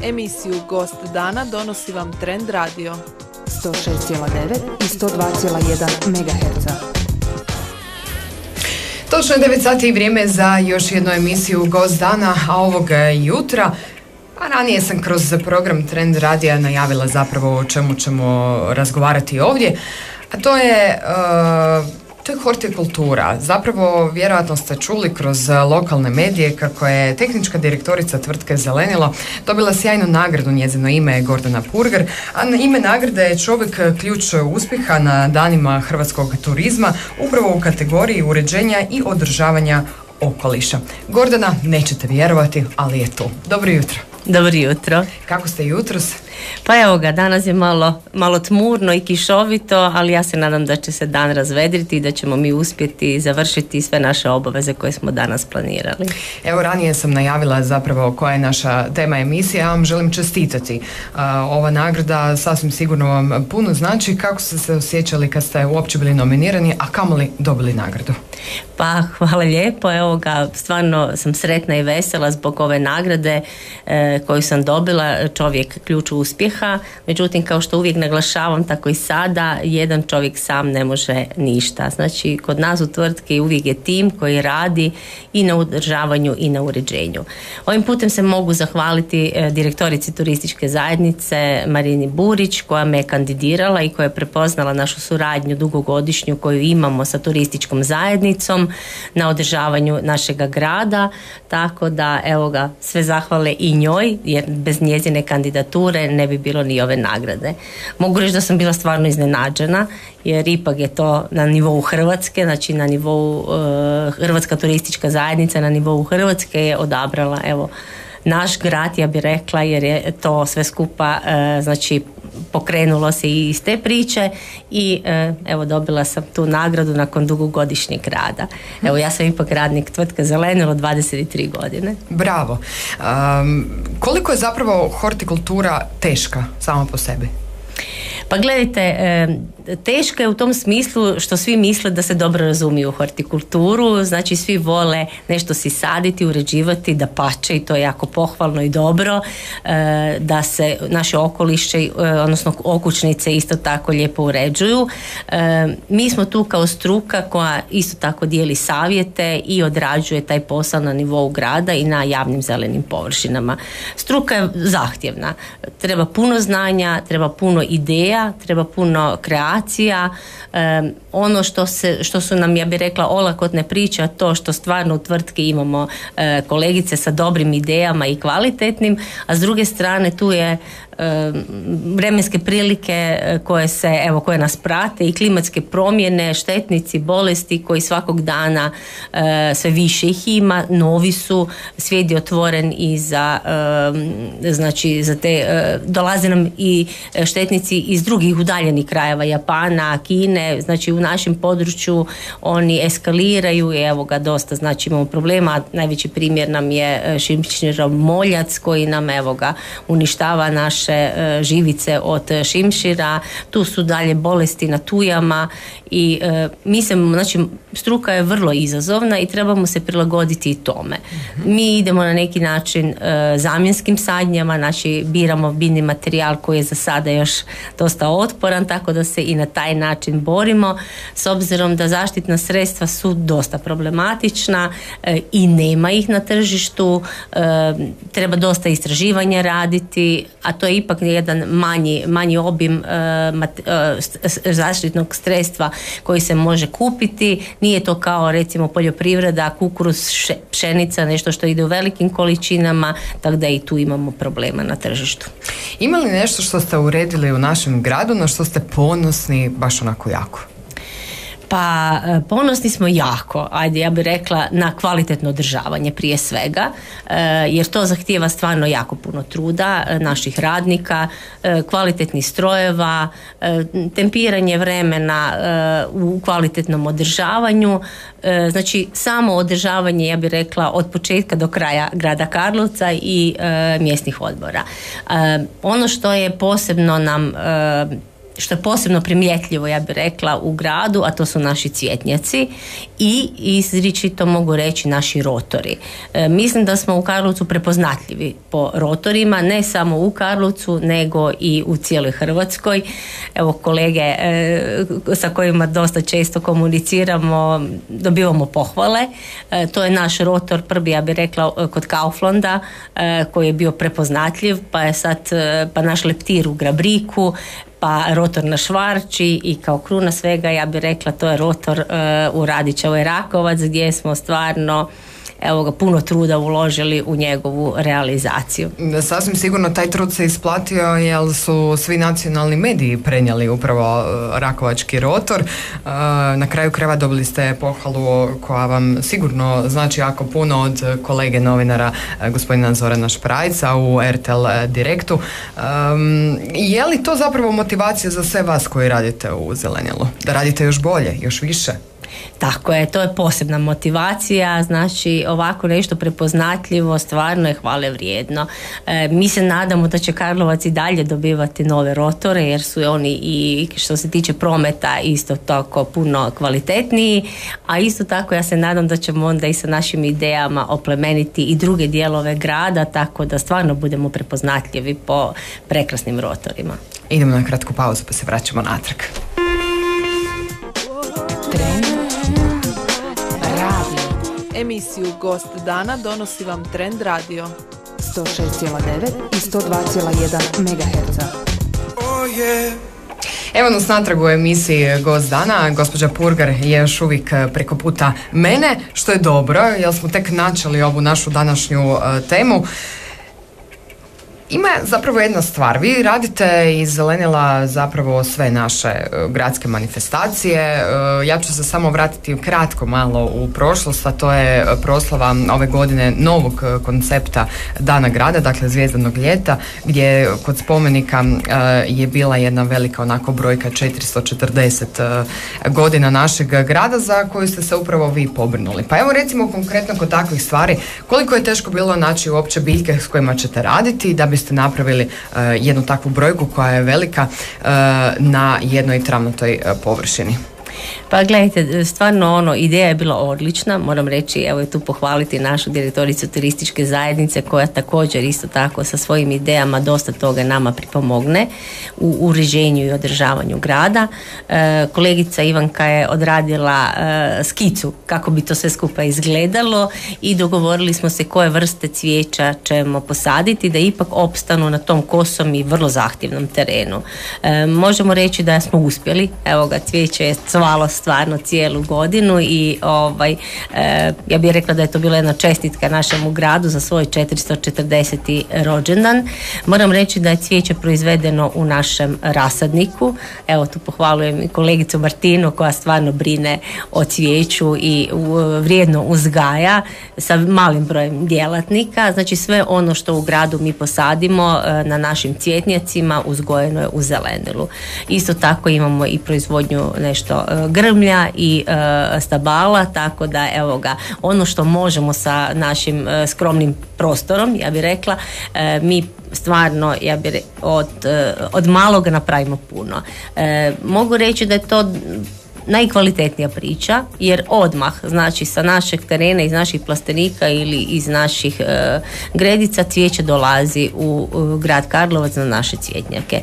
Emisiju Gost dana donosi vam Trend Radio 106,9 i 102,1 MHz. Točno je 9 sati i vrijeme za još jednu emisiju Gost dana, a ovog jutra, a ranije sam kroz program Trend Radija najavila zapravo o čemu ćemo razgovarati ovdje, a to je hortikultura. Zapravo, vjerojatno ste čuli kroz lokalne medije kako je tehnička direktorica tvrtke Zelenilo dobila sjajnu nagradu, njezino ime je Gordana Purgar, a na ime nagrade je čovjek ključ uspjeha na danima hrvatskog turizma, upravo u kategoriji uređenja i održavanja okoliša. Gordana, nećete vjerovati, ali je tu. Dobro jutro. Dobro jutro. Kako ste jutros? Pa evo ga, danas je malo tmurno i kišovito, ali ja se nadam da će se dan razvedriti i da ćemo mi uspjeti završiti sve naše obaveze koje smo danas planirali. Evo, ranije sam najavila zapravo koja je naša tema emisije, ja vam želim čestitati. Ova nagrada sasvim sigurno vam puno znači. Kako ste se osjećali kad ste uopće bili nominirani, a kamoli dobili nagradu? Pa hvala lijepo, evo ga, stvarno sam sretna i vesela zbog ove nagrade koju sam dobila, čovjek ključ uspjeha. Međutim, kao što uvijek naglašavam, tako i sada, jedan čovjek sam ne može ništa. Znači, kod nas u tvrtki uvijek je tim koji radi i na održavanju i na uređenju. Ovim putem se mogu zahvaliti direktorici turističke zajednice Marini Burić, koja me je kandidirala i koja je prepoznala našu suradnju dugogodišnju koju imamo sa turističkom zajednicom na održavanju našega grada, tako da evo ga, sve zahvale i njoj, jer bez njezine kandidature ne bi bilo ni ove nagrade. Mogu reći da sam bila stvarno iznenađena, jer ipak je to na nivou Hrvatske, znači na nivou Hrvatska turistička zajednica na nivou Hrvatske je odabrala evo naš grad, ja bih rekla, jer je to sve skupa znači pokrenulo se i iz te priče i evo dobila sam tu nagradu nakon dugogodišnjeg rada. Evo, ja sam ipak radnik tvrtke Zelenilo 23 godine. Bravo. Koliko je zapravo hortikultura teška sama po sebi? Pa gledajte, teška je u tom smislu što svi misle da se dobro razumiju u hortikulturu, znači svi vole nešto si saditi, uređivati, da pače, i to je jako pohvalno i dobro, da se naše okoliše, odnosno okućnice isto tako lijepo uređuju. Mi smo tu kao struka koja isto tako dijeli savjete i odrađuje taj posao na nivou grada i na javnim zelenim površinama. Struka je zahtjevna, treba puno znanja, treba puno ideja, treba puno kreacija. Ono što su nam, ja bih rekla, olakotne priče, a to što stvarno u tvrtki imamo kolegice sa dobrim idejama i kvalitetnim, a s druge strane tu je vremenske prilike koje nas prate i klimatske promjene, štetnici, bolesti koji svakog dana sve više ih ima, novi su, svijet je otvoren i za te, dolaze nam i štetnici iz drugih udaljenih krajeva, Japana, Kine, znači u našem području oni eskaliraju i evo ga dosta, znači imamo problema. Najveći primjer nam je šimširov moljac koji nam evo ga uništava naše živice od šimšira, tu su dalje bolesti na tujama i znači struka je vrlo izazovna i trebamo se prilagoditi i tome. Mi idemo na neki način zamjenskim sadnjama, znači biramo biljni materijal koji je za sada još dosta otporan, tako da se i na taj način borimo, s obzirom da zaštitna sredstva su dosta problematična i nema ih na tržištu, treba dosta istraživanja raditi, a to je ipak jedan manji obim zaštitnog sredstva koji se može kupiti. Nije to kao recimo poljoprivreda, kukuruz, pšenica, nešto što ide u velikim količinama, tako da i tu imamo problema na tržištu. Ima li nešto što ste uredili u našem gradu na što ste ponosni baš onako jako? Pa ponosni smo jako, ajde ja bih rekla, na kvalitetno održavanje prije svega, jer to zahtijeva stvarno jako puno truda naših radnika, kvalitetnih strojeva, tempiranje vremena u kvalitetnom održavanju, znači samo održavanje, ja bih rekla, od početka do kraja grada Karlovca i mjesnih odbora. Ono što je posebno nam što je posebno primjetljivo, ja bih rekla, u gradu, a to su naši cvjetnjaci i izričito mogu reći naši rotori. Mislim da smo u Karlovcu prepoznatljivi po rotorima, ne samo u Karlovcu, nego i u cijeloj Hrvatskoj. Evo, kolege sa kojima dosta često komuniciramo, dobivamo pohvale. To je naš rotor prvi, ja bih rekla, kod Kauflanda, koji je bio prepoznatljiv, pa je sad pa naš leptir u Grabriku, pa rotor na Švarči i kao kruna svega, ja bih rekla, to je rotor u Radićevoj Rakovac, gdje smo stvarno puno truda uložili u njegovu realizaciju. Sasvim sigurno taj trud se isplatio jer su svi nacionalni mediji prenijeli upravo rakovački rotor. Na kraju krajeva dobili ste pohvalu koja vam sigurno znači jako puno od kolege novinara gospodina Zorana Šprajca u RTL Direktu. Je li to zapravo motivacija za sve vas koji radite u Zelenilu? Da radite još bolje, još više? Tako je, to je posebna motivacija, znači ovako nešto prepoznatljivo stvarno je hvale vrijedno. Mi se nadamo da će Karlovac i dalje dobivati nove rotore, jer su oni i što se tiče prometa isto tako puno kvalitetniji, a isto tako ja se nadam da ćemo onda i sa našim idejama oplemeniti i druge dijelove grada, tako da stvarno budemo prepoznatljivi po prekrasnim rotorima. Idemo na kratku pauzu pa se vraćamo natrag. Emisiju Gost dana donosi vam Trend Radio 106,9 i 102,1 MHz. Evo nas natrag u emisiji Gost dana. Gospođa Purgar je još uvijek preko puta mene, što je dobro, jer smo tek načeli ovu našu današnju temu. Ima zapravo jedna stvar, vi radite iz Zelenila zapravo sve naše gradske manifestacije. Ja ću se samo vratiti kratko malo u prošlost, a to je proslava ove godine novog koncepta Dana grada, dakle Zvijezdanog ljeta, gdje kod spomenika je bila jedna velika onako brojka 440 godina našeg grada za koju ste se upravo vi pobrinuli. Pa evo recimo konkretno kod takvih stvari, koliko je teško bilo naći uopće biljke s kojima ćete raditi da biste napravili jednu takvu brojku koja je velika na jednoj travnatoj površini? Pa gledajte, stvarno ideja je bila odlična, moram reći, evo je tu pohvaliti našu direktoricu turističke zajednice koja također isto tako sa svojim idejama dosta toga nama pripomogne u uređenju i održavanju grada. Kolegica Ivanka je odradila skicu kako bi to sve skupa izgledalo i dogovorili smo se koje vrste cvijeća ćemo posaditi da ipak opstanu na tom kosom i vrlo zahtjevnom terenu. Možemo reći da smo uspjeli, evo ga, cvijeće je cvalo stvarno cijelu godinu i ja bih rekla da je to bila jedna čestitka našemu gradu za svoj 440. rođendan. Moram reći da je cvijeće proizvedeno u našem rasadniku. Evo tu pohvalujem i kolegicu Martinu koja stvarno brine o cvijeću i vrijedno uzgaja sa malim brojem djelatnika. Znači sve ono što u gradu mi posadimo na našim cvjetnjacima uzgojeno je u Zelenilu. Isto tako imamo i proizvodnju nešto grmlja i stabala, tako da evo ga, ono što možemo sa našim skromnim prostorom, ja bih rekla, mi stvarno od maloga napravimo puno. Mogu reći da je to najkvalitetnija priča, jer odmah, znači sa našeg terena, iz naših plastenika ili iz naših gredica cvijeće dolazi u grad Karlovac na naše cvjetnjake.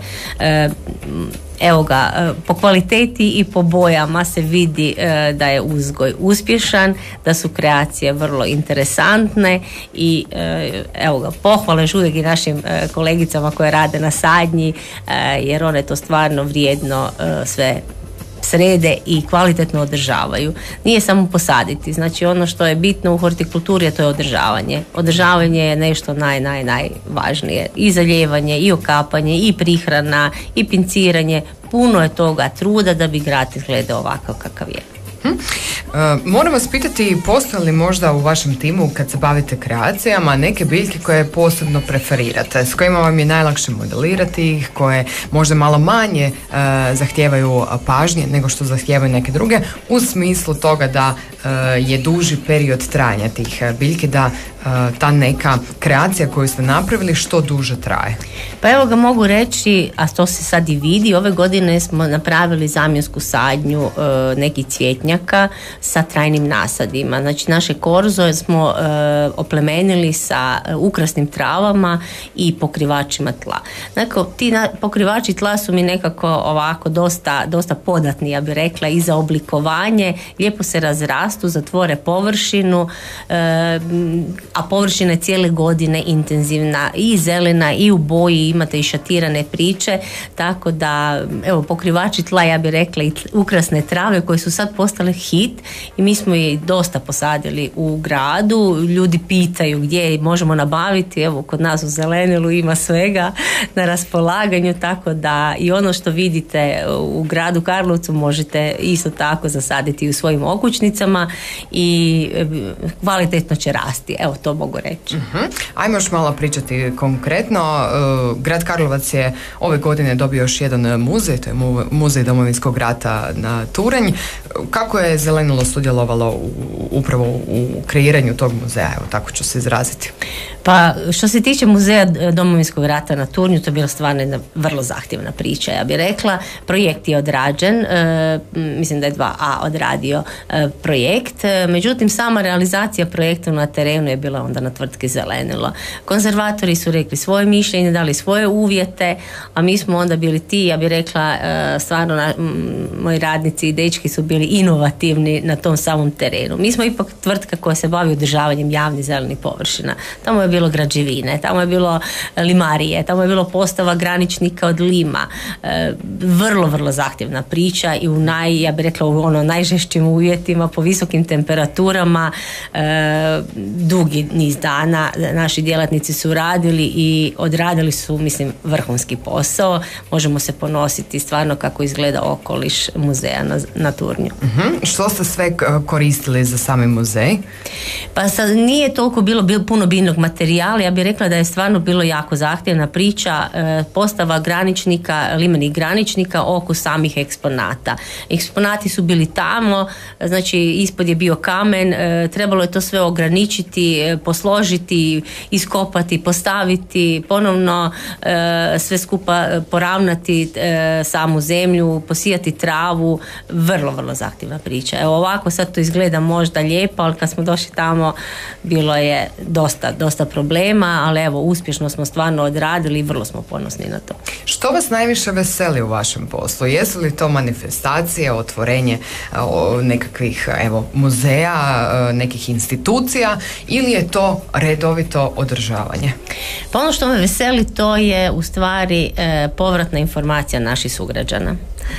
Evo ga, po kvaliteti i po bojama se vidi da je uzgoj uspješan, da su kreacije vrlo interesantne i evo ga, pohvale uvijek i našim kolegicama koje rade na sadnji, jer one to stvarno vrijedno sve srede i kvalitetno održavaju. Nije samo posaditi, znači ono što je bitno u hortikulturi, to je održavanje. Održavanje je nešto najvažnije. I zalijevanje, i okapanje, i prihrana, i pinciranje. Puno je toga truda da bi grad izgledao ovakav kakav je. Moram vas pitati, postoje li možda u vašem timu kad se bavite kreacijama neke biljke koje posebno preferirate, s kojima vam je najlakše modelirati, koje možda malo manje zahtijevaju pažnje nego što zahtijevaju neke druge, u smislu toga da je duži period trajanja tih biljke, da ta neka kreacija koju ste napravili što duže traje? Pa evo ga mogu reći, a to se sad i vidi, ove godine smo napravili zamjensku sadnju nekih cvjetnjaka sa trajnim nasadima. Znači naše korzo smo oplemenili sa ukrasnim travama i pokrivačima tla. Dakle, ti pokrivači tla su mi nekako ovako dosta podatni, ja bih rekla, i za oblikovanje, lijepo se razrastu, zatvore površinu, a površina je cijele godine intenzivna i zelena i u boji, imate i šatirane priče, tako da evo pokrivači tla, ja bih rekla, i ukrasne trave koje su sad postale hit i mi smo ih dosta posadili u gradu. Ljudi pitaju gdje možemo nabaviti, evo kod nas u Zelenilu ima svega na raspolaganju, tako da i ono što vidite u gradu Karlovcu možete isto tako zasaditi u svojim okućnicama i kvalitetno će rasti, evo to mogu reći. Ajmo još malo pričati konkretno. Grad Karlovac je ove godine dobio još jedan muzej, to je Muzej Domovinskog rata na Turanj. Kako je Zelenilo sudjelovalo upravo u kreiranju tog muzeja, evo tako ću se izraziti? Pa što se tiče Muzeja Domovinskog rata na Turnju, to je bila stvarno jedna vrlo zahtjevna priča, ja bih rekla. Projekt je odrađen, mislim da je 2A odradio projekt, međutim sama realizacija projekta na terenu je bila onda na tvrtki Zelenilo. Konzervatori su rekli svoje mišljenje, dali svoje uvjete, a mi smo onda bili ti, ja bih rekla, stvarno moji radnici i dečki su bili inovativni na tom samom terenu. Mi smo ipak tvrtka koja se bavi održavanjem javnih zelenih površina. Tamo je bilo građevine, tamo je bilo limarije, tamo je bilo postava graničnika od lima. Vrlo, vrlo zahtjevna priča i ja bih rekla u najžešćim uvjetima, po visokim temperaturama, dugi niz dana naši djelatnici su radili i odradili su, mislim, vrhunski posao. Možemo se ponositi stvarno kako izgleda okoliš muzeja na Turnju. Što ste sve koristili za sami muzej? Pa sad nije toliko bilo puno biljnog materijala, ja bih rekla da je stvarno bilo jako zahtjevna priča, postava graničnika, limenih graničnika oko samih eksponata. Eksponati su bili tamo, znači ispod je bio kamen, trebalo je to sve ograničiti, posložiti, iskopati, postaviti, ponovno sve skupa poravnati samu zemlju, posijati travu, vrlo, vrlo zahtjevna priča. Evo ovako sad to izgleda možda lijepo, ali kad smo došli tamo bilo je dosta problema, ali evo uspješno smo stvarno odradili i vrlo smo ponosni na to. Što vas najviše veseli u vašem poslu? Jesu li to manifestacije, otvorenje nekakvih muzeja, nekih institucija ili je to redovito održavanje? Pa ono što me veseli to je u stvari povratna informacija naših sugrađana.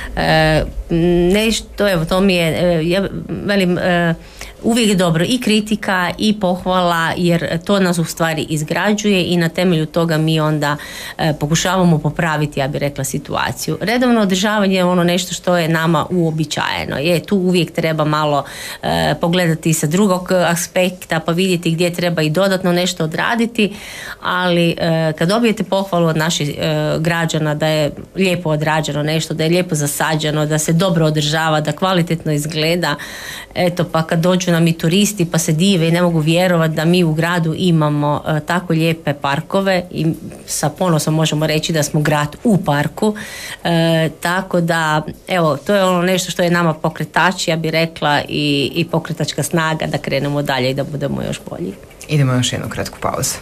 Nešto, evo to mi je, ja velim, uvijek je dobro i kritika i pohvala, jer to nas u stvari izgrađuje i na temelju toga mi onda pokušavamo popraviti, ja bih rekla, situaciju. Redovno održavanje je ono nešto što je nama uobičajeno. Tu uvijek treba malo pogledati sa drugog aspekta pa vidjeti gdje treba i dodatno nešto odraditi, ali kad dobijete pohvalu od naših građana da je lijepo odrađeno nešto, da je lijepo zasađeno, da se dobro održava, da kvalitetno izgleda, eto pa kad dođu nam i turisti pa se dive i ne mogu vjerovati da mi u gradu imamo tako lijepe parkove i sa ponosom možemo reći da smo grad u parku, tako da evo to je ono nešto što je nama pokretač, ja bih rekla, i pokretačka snaga da krenemo dalje i da budemo još bolji. Idemo još jednu kratku pauzu.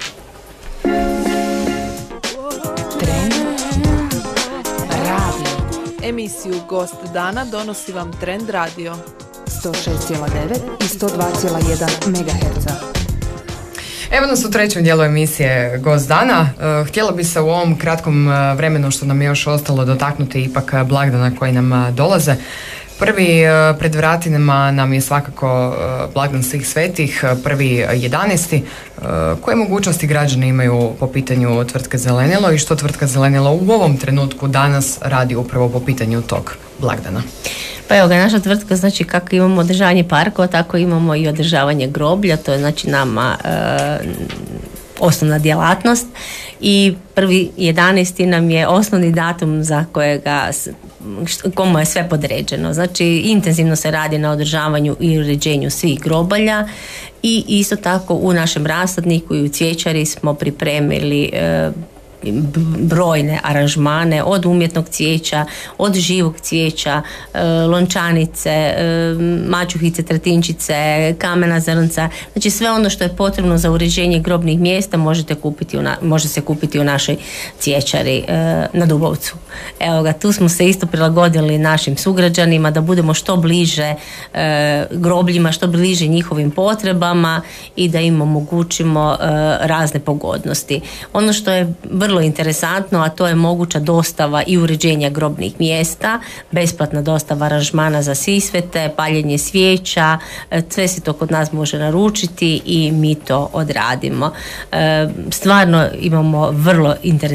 Emisiju Gost dana donosi vam Trend Radio 106,9 i 102,1 MHz. Evo nas u trećem dijelu emisije Gost dana. Htjela bi se u ovom kratkom vremenu što nam je još ostalo dotaknuti ipak blagdana koji nam dolaze. Prvi pred vratinama nam je svakako blagdan svih svetih, 1.11. Koje mogućnosti građani imaju po pitanju tvrtke Zelenilo i što tvrtka Zelenilo u ovom trenutku danas radi upravo po pitanju tog blagdana? Pa evo ga, naša tvrtka, znači kako imamo održavanje parkova, tako imamo i održavanje groblja, to je znači nama osnovna djelatnost i 1.11. nam je osnovni datum za kojega komu je sve podređeno. Znači intenzivno se radi na održavanju i uređenju svih grobalja i isto tako u našem rasadniku i u cvijećari smo pripremili brojne aranžmane od umjetnog cvijeća, od živog cvijeća, lončanice, mačuhice, tretinčice, kamena zrnca, znači sve ono što je potrebno za uređenje grobnih mjesta može se kupiti u našoj cvijećari na Dubovcu. Evo ga, tu smo se isto prilagodili našim sugrađanima da budemo što bliže grobljima, što bliže njihovim potrebama i da im omogućimo razne pogodnosti. Ono što je vrlo interesantno, a to je moguća dostava i uređenja grobnih mjesta, besplatna dostava aranžmana za sisvete, paljenje svijeća, sve se to kod nas može naručiti i mi to odradimo. Stvarno imamo vrlo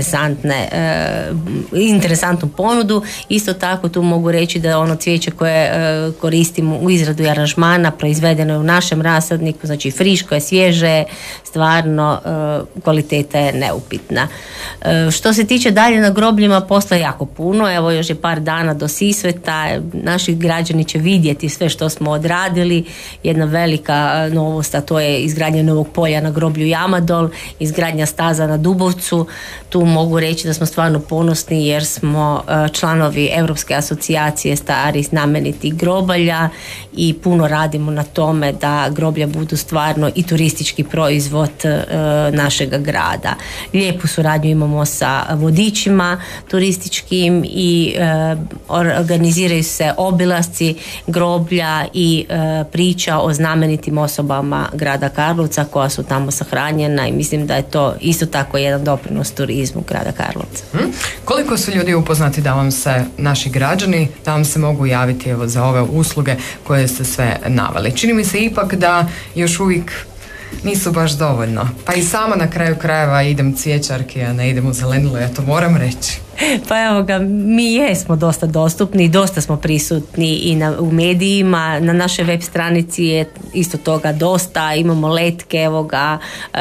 interesantnu ponudu. Isto tako tu mogu reći da ono cvijeće koje koristimo u izradu aranžmana proizvedeno je u našem rasadniku, znači friško je, svježe, stvarno kvaliteta je neupitna. Što se tiče dalje na grobljima, posla je jako puno, evo još je par dana do Sisveta, naši građani će vidjeti sve što smo odradili. Jedna velika novost, a to je izgradnja novog polja na groblju Jamadol, izgradnja staza na Dubovcu. Tu mogu reći da smo stvarno ponosni jer smo članovi Europske asocijacije starih znamenitih grobalja i puno radimo na tome da groblja budu stvarno i turistički proizvod našega grada. Lijepu suradnju imamo sa vodičima turističkim i organiziraju se obilasci groblja i priča o znamenitim osobama grada Karlovca koja su tamo sahranjena i mislim da je to isto tako jedan doprinos turizmu grada Karlovca. Koliko su ljudi upoznati da vam se naši građani, da vam se mogu javiti evo za ove usluge koje ste sve naveli? Čini mi se ipak da još uvijek nisu baš dovoljno. Pa i sama na kraju krajeva idem cvijećarki, a ne idem u zelenilo, ja to moram reći. Pa evo ga, mi jesmo dosta dostupni, dosta smo prisutni i u medijima, na našoj web stranici je isto toga dosta, imamo letke, evo ga,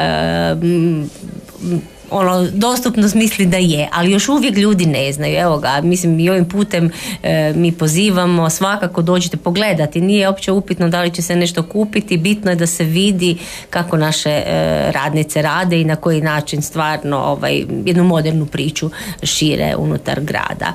dostupnost misli da je, ali još uvijek ljudi ne znaju. Evo ga, mislim i ovim putem mi pozivamo, svakako dođite pogledati, nije uopće upitno da li će se nešto kupiti, bitno je da se vidi kako naše radnice rade i na koji način stvarno jednu modernu priču šire unutar grada.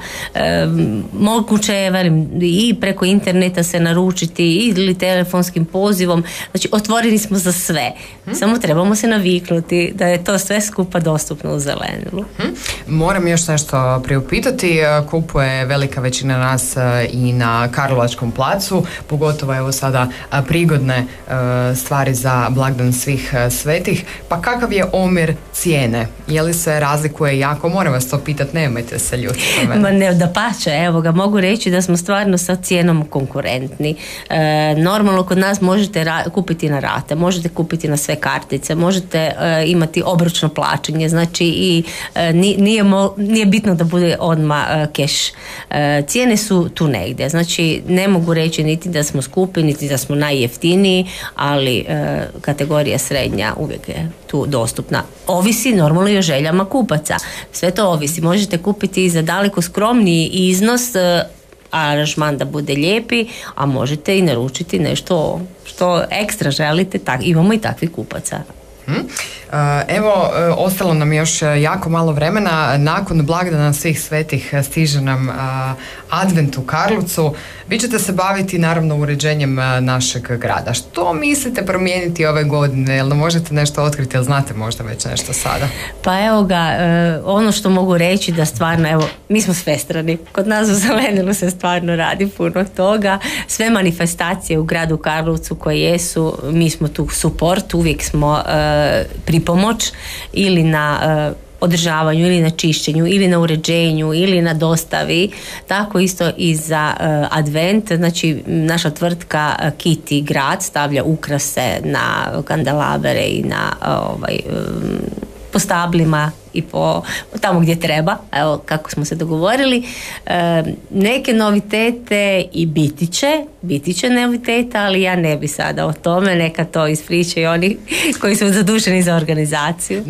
Moguće je, velim, i preko interneta se naručiti ili telefonskim pozivom, znači otvoreni smo za sve, samo trebamo se naviknuti da je to sve skupa dostupno u zelenilu. Moram još nešto priupitati. Kupuje velika većina nas i na Karlovačkom placu, pogotovo evo sada prigodne stvari za blagdan svih svetih. Pa kakav je omjer cijene? Je li se razlikuje jako? Moram vas to pitati, nemojte se ljutiti. Ne, dapače, evo ga, mogu reći da smo stvarno sa cijenom konkurentni. Normalno kod nas možete kupiti na rate, možete kupiti na sve kartice, možete imati obročno plaćanje, znači i nije bitno da bude odmah keš. Cijene su tu negdje, znači ne mogu reći niti da smo skupi, niti da smo najjeftiniji, ali kategorija srednja uvijek je tu dostupna. Ovisi normalno i o željama kupaca. Sve to ovisi. Možete kupiti za daleko skromniji iznos aranžman da bude lijepi, a možete i naručiti nešto što ekstra želite. Imamo i takvih kupaca. Evo, ostalo nam još jako malo vremena. Nakon blagdana svih svetih stiže nam advent u Karlovcu. Vi ćete se baviti naravno uređenjem našeg grada. Što mislite promijeniti ove godine? Jel možete nešto otkriti, jel znate možda već nešto sada? Pa evo ga, ono što mogu reći da stvarno, evo, mi smo svestrani. Kod nas u Zelenilu se stvarno radi puno toga. Sve manifestacije u gradu Karlovcu koje jesu, mi smo tu support, uvijek smo pripomoć ili na održavanju ili na čišćenju ili na uređenju ili na dostavi, tako isto i za advent. Znači naša tvrtka Kiti grad stavlja ukrase na kandelabere i na po stablima i po tamo gdje treba, evo kako smo se dogovorili. Neke novitete i biti će noviteta, ali ja ne bi sada o tome, neka to ispričaju oni koji su zaduženi za organizaciju.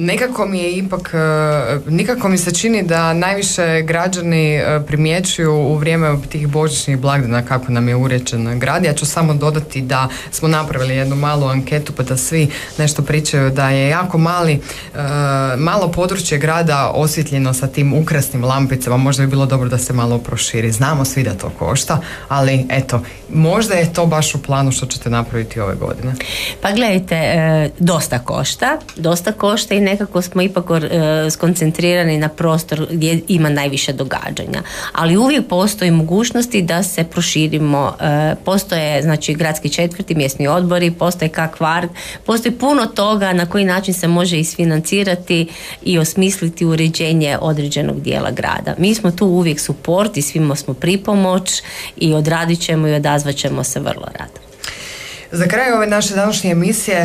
Nikako mi se čini da najviše građani primjećuju u vrijeme tih božićnih blagdana kako nam je uređen grad. Ja ću samo dodati da smo napravili jednu malu anketu pa da svi nešto pričaju, da je jako malo područje grada osvjetljeno sa tim ukrasnim lampicama. Možda bi bilo dobro da se malo proširi. Znamo svi da to košta, ali eto, možda je to baš u planu što ćete napraviti ove godine. Pa gledajte, dosta košta i nekako smo ipak skoncentrirani na prostor gdje ima najviše događanja. Ali uvijek postoji mogućnosti da se proširimo. Postoje znači gradski četvrti, mjesni odbori, postoje kakvar, postoji puno toga na koji način se može isfinancirati i osmisliti uređenje određenog dijela grada. Mi smo tu uvijek suport i svima smo pripomoć i odradit ćemo i odazvat ćemo se vrlo rado. Za kraj ove naše današnje emisije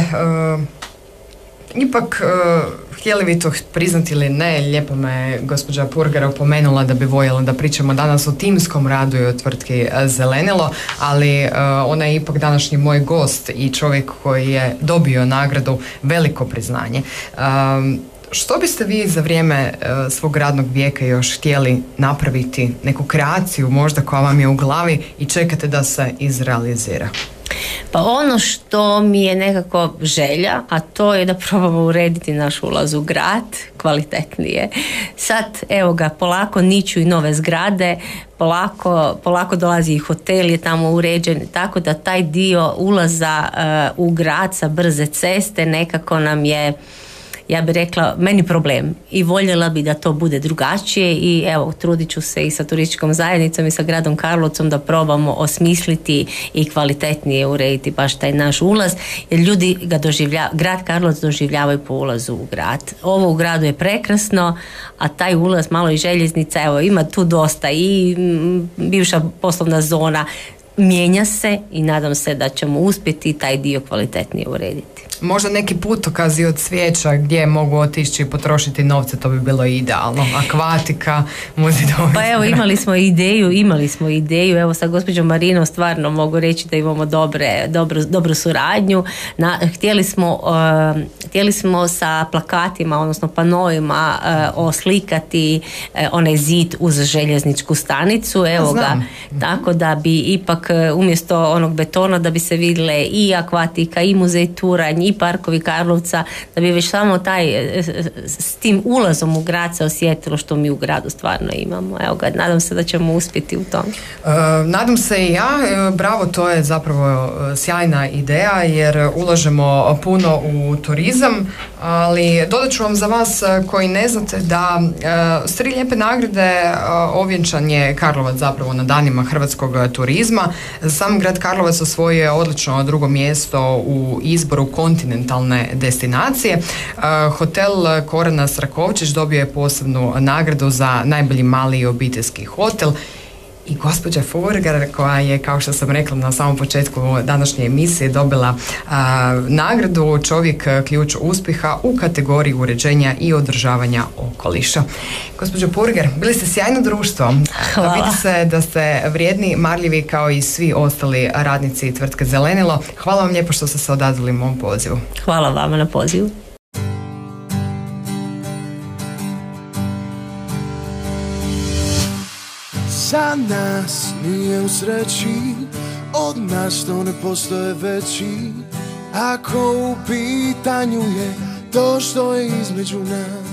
ipak htjeli vi to priznati ili ne, lijepo me gospođa Purgar opomenula da bi voljela da pričamo danas o timskom radu i o tvrtki Zelenilo, ali ona je ipak današnji moj gost i čovjek koji je dobio nagradu, veliko priznanje. Što biste vi za vrijeme svog radnog vijeka još htjeli napraviti, neku kreaciju možda koja vam je u glavi i čekate da se izrealizira? Pa ono što mi je nekako želja, a to je da probamo urediti naš ulaz u grad kvalitetnije. Sad, evo ga, polako niču i nove zgrade, polako dolazi i hotel je tamo uređen, tako da taj dio ulaza u grad sa brze ceste nekako nam je, ja bih rekla, meni problem i voljela bi da to bude drugačije i evo, trudit ću se i sa turističkom zajednicom i sa gradom Karlovcom da probamo osmisliti i kvalitetnije urediti baš taj naš ulaz, jer ljudi ga grad Karlovac doživljavaju po ulazu u grad. Ovo u gradu je prekrasno, a taj ulaz, malo i željeznica, evo, ima tu dosta i bivša poslovna zona, mijenja se i nadam se da ćemo uspjeti taj dio kvalitetnije urediti. Možda neki putokazi od cvijeća gdje mogu otići i potrošiti novce, to bi bilo idealno. Akvatika, muzidovi. Pa evo, imali smo ideju, evo sa gospođom Marinom stvarno mogu reći da imamo dobru suradnju. Htjeli smo sa plakatima, odnosno panovima oslikati onaj zid uz željezničku stanicu, evo ga, tako da bi ipak umjesto onog betona da bi se vidjele i akvatika i muzej Turanj i parkovi Karlovca, da bi već samo s tim ulazom u grad se osjetilo što mi u gradu stvarno imamo. Evo ga, nadam se da ćemo uspjeti u tom. Nadam se i ja, bravo, to je zapravo sjajna ideja jer ulažemo puno u turizam, ali dodat ću vam za vas koji ne znate da s 3 lijepe nagrade ovjenčan je Karlovac zapravo na danima hrvatskog turizma. Sam grad Karlovac osvojio je odlično 2. mjesto u izboru kontinentalne destinacije. Hotel Korana Srakovčić dobio je posebnu nagradu za najbolji mali i obiteljski hotel. I gospođa Furgar, koja je, kao što sam rekla na samom početku današnje emisije, dobila nagradu Čovjek ključ uspjeha u kategoriji uređenja i održavanja okoliša. Gospođo Furgar, bili ste sjajno društvo. Hvala. Vidi se da ste vrijedni, marljivi kao i svi ostali radnici tvrtke Zelenilo. Hvala vam lijepo što ste se odazvali mom pozivu. Hvala vama na pozivu. Za nas nije u sreći, od nas to ne postoje veći. Ako u pitanju je to što je između nas,